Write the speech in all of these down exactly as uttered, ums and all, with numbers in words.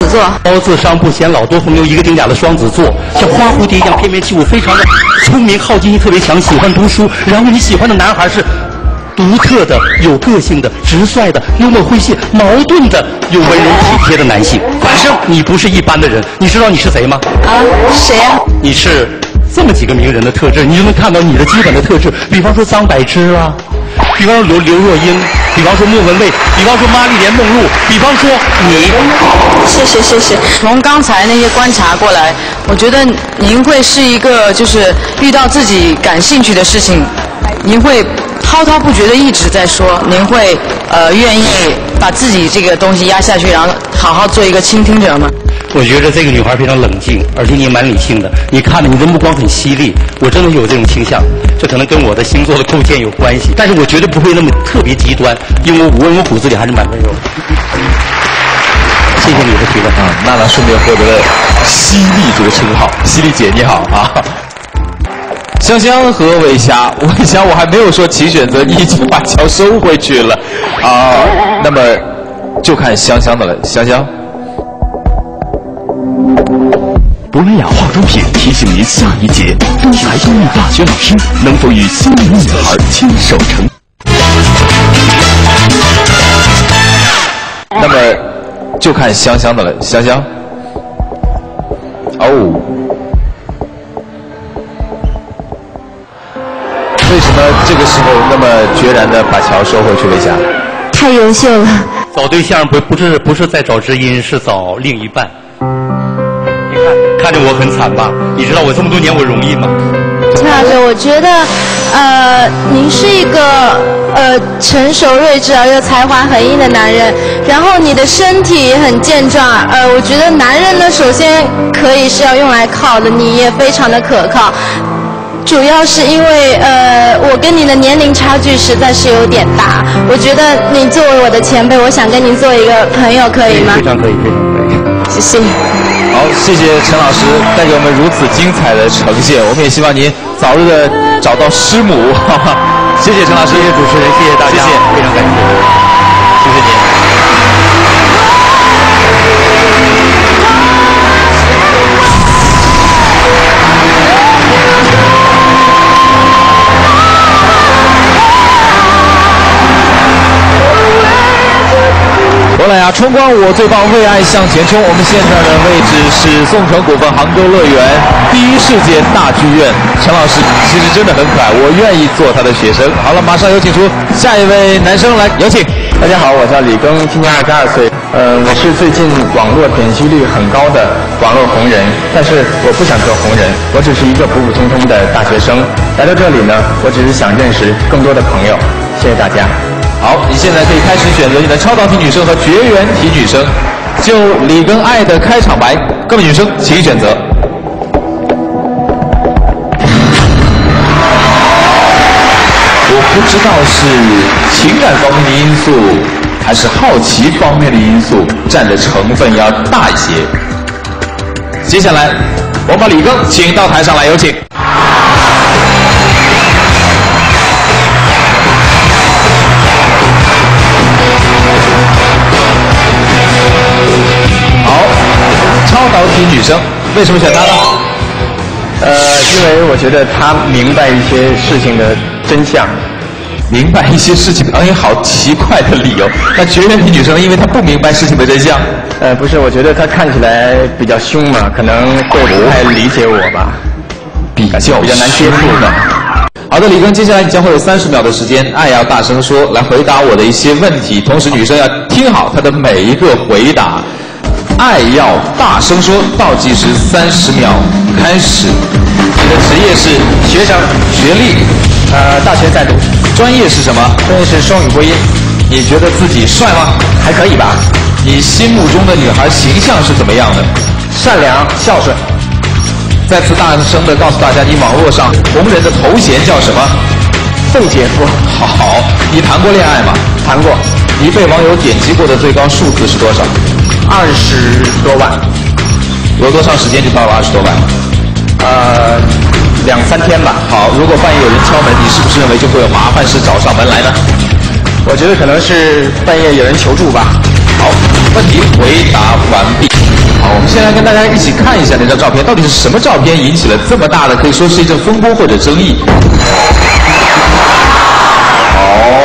座。 高自伤不显老，多风流一个顶甲的双子座，像花蝴蝶一样翩翩起舞，非常的聪明，好奇心特别强，喜欢读书。然后你喜欢的男孩是独特的、有个性的、直率的、幽默诙谐、矛盾的、有温柔体贴的男性。反正你不是一般的人，你知道你是谁吗？ 啊，谁呀、啊？ 你是这么几个名人的特质，你就能看到你的基本的特质。比方说张柏芝啊，比方说刘刘若英，比方说莫文蔚，比方说玛丽莲梦露，比方说你。 谢谢谢谢。从刚才那些观察过来，我觉得您会是一个，就是遇到自己感兴趣的事情，您会滔滔不绝的一直在说，您会呃愿意把自己这个东西压下去，然后好好做一个倾听者吗？ 我觉得这个女孩非常冷静，而且你也蛮理性的。你看的你的目光很犀利，我真的有这种倾向。这可能跟我的星座的构建有关系，但是我绝对不会那么特别极端，因为我我我骨子里还是蛮温柔的。谢谢你的提问啊，娜娜顺便获得了犀利这个称号。犀利姐你好啊。香香和伟霞，伟霞我还没有说其选择，你已经把桥收回去了啊。那么就看香香的了，香香。 珀莱雅化妆品提醒您下一节：东财公立大学老师能否与心仪女孩牵手成？ 那么就看香香的了，香香。哦，为什么这个时候那么决然的把桥收回去了一下？ 太优秀了。 找对象不不是不是在找知音，是找另一半。你看看着我很惨吧？你知道我这么多年我容易吗？ 陈老师，我觉得，呃，您是一个呃成熟睿智而又才华横溢的男人，然后你的身体也很健壮，呃，我觉得男人呢，首先可以是要用来靠的，你也非常的可靠。主要是因为呃，我跟你的年龄差距实在是有点大，我觉得你作为我的前辈，我想跟您做一个朋友，可以吗？ 非常可以，非常可以。 谢谢。 好，谢谢陈老师带给我们如此精彩的呈现，我们也希望您早日的找到师母。哈哈，谢谢陈老师， 谢谢主持人，谢谢大家， 谢谢， 非常感谢，谢谢您。 珀莱雅春光我最棒，为爱向前冲。我们现在的位置是宋城股份杭州乐园第一世界大剧院。陈老师其实真的很可爱，我愿意做他的学生。好了，马上有请出下一位男生来，有请。 大家好，我叫李庚，今年二十二岁。呃，我是最近网络点击率很高的网络红人，但是我不想做红人，我只是一个普普通通的大学生。来到这里呢，我只是想认识更多的朋友。谢谢大家。 好，你现在可以开始选择你的超导体女生和绝缘体女生。就李跟爱的开场白，各位女生请选择。我不知道是情感方面的因素，还是好奇方面的因素占的成分要大一些。接下来，我把李庚请到台上来，有请。超导体女生，为什么选她呢？ 呃，因为我觉得她明白一些事情的真相， 明白一些事情，哎，好奇怪的理由。那绝缘体女生，因为她不明白事情的真相。 呃，不是，我觉得她看起来比较凶嘛，可能会不太理解我吧， 比较比较难接触的。 好的，李庚，接下来你将会有三十秒的时间，爱要大声说，来回答我的一些问题，同时女生要听好她的每一个回答。爱要大声说，倒计时三十秒开始。你的职业是学生，学历， 呃，大学在读。 专业是什么？ 专业是双语播音。 你觉得自己帅吗？ 还可以吧。 你心目中的女孩形象是怎么样的？ 善良、孝顺。 再次大声的告诉大家，你网络上红人的头衔叫什么？ 凤姐夫。 好，你谈过恋爱吗？ 谈过。 你被网友点击过的最高数字是多少？ 二十多万。 有多长时间就到了二十多万？ 呃，两三天吧。 好，如果半夜有人敲门，你是不是认为就会有麻烦事找上门来呢？ 我觉得可能是半夜有人求助吧。 好，问题回答完毕。 先来跟大家一起看一下那张照片，到底是什么照片引起了这么大的，可以说是一阵风波或者争议。好，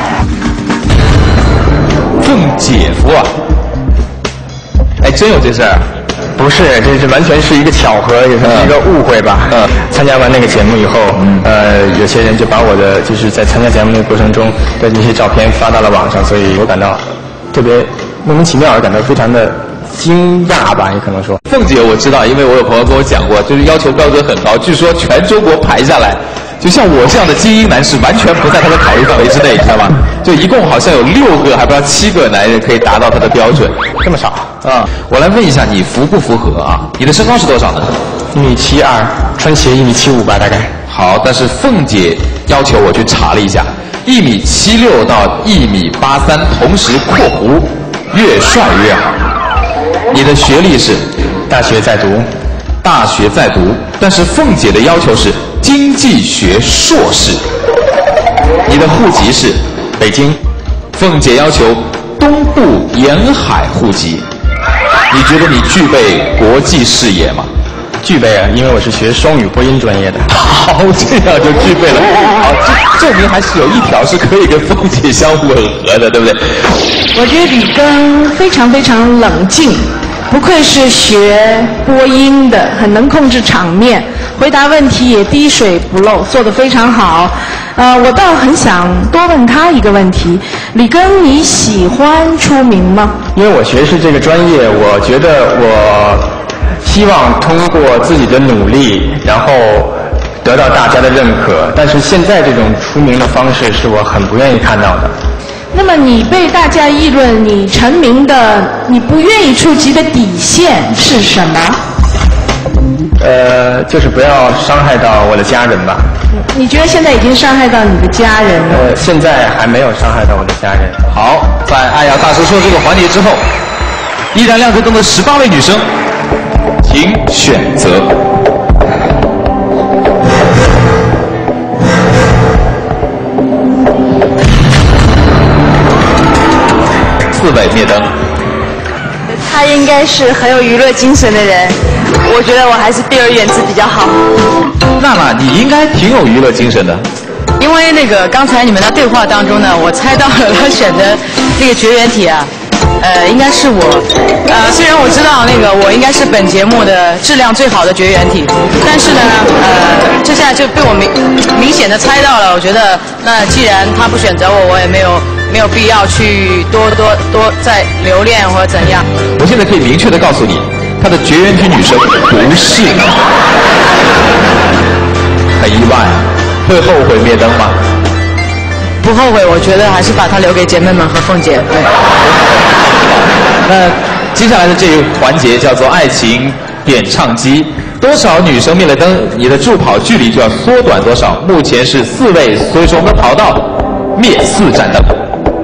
凤姐夫啊，哎，真有这事儿？ 不是，这是完全是一个巧合，也是一个误会吧。嗯，参加完那个节目以后，嗯、呃，有些人就把我的就是在参加节目那个过程中的那些照片发到了网上，所以我感到特别莫名其妙，而感到非常的惊讶吧，也可能说。 凤姐我知道，因为我有朋友跟我讲过，就是要求标准很高，据说全中国排下来，就像我这样的精英男士，完全不在他的考虑范围之内，你知道吗？就一共好像有六个，还不知道七个男人可以达到他的标准， 这么少啊！我来问一下，你符不符合啊？你的身高是多少呢？ 一米七二，穿鞋一米七五吧，大概。 好，但是凤姐要求我去查了一下，一米七六到一米八三，同时（括弧）越帅越好。你的学历是？ 大学在读。 大学在读，但是凤姐的要求是经济学硕士。你的户籍是北京， 凤姐要求东部沿海户籍。你觉得你具备国际视野吗？ 具备啊，因为我是学双语播音专业的。 好，这样就具备了。好，这证明还是有一条是可以跟凤姐相吻合的，对不对？ 我觉得李庚非常非常冷静。不愧是学播音的，很能控制场面，回答问题也滴水不漏，做得非常好。呃，我倒很想多问他一个问题：李庚，你喜欢出名吗？ 因为我学的是这个专业，我觉得我希望通过自己的努力，然后得到大家的认可。但是现在这种出名的方式是我很不愿意看到的。 那么你被大家议论你成名的，你不愿意触及的底线是什么？ 呃，就是不要伤害到我的家人吧。 你觉得现在已经伤害到你的家人了？ 呃，现在还没有伤害到我的家人。 好，在爱要大声说这个环节之后，依然亮着灯的十八位女生，请选择。四位灭灯。 他应该是很有娱乐精神的人，我觉得我还是避而远之比较好。 娜娜，你应该挺有娱乐精神的。 因为那个刚才你们的对话当中呢，我猜到了他选的那个绝缘体啊，呃，应该是我。呃，虽然我知道那个我应该是本节目的质量最好的绝缘体，但是呢，呃，这下就被我明明显的猜到了。我觉得，那既然他不选择我，我也没有。没有必要去多多多再留恋或者怎样。 我现在可以明确的告诉你，她的绝缘体女生不是你。很意外，会后悔灭灯吗？ 不后悔，我觉得还是把它留给姐妹们和凤姐。对。 那接下来的这一环节叫做爱情点唱机，多少女生灭了灯，你的助跑距离就要缩短多少。目前是四位，所以说我们跑到灭四盏灯。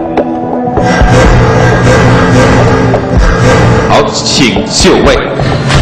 好，请就位。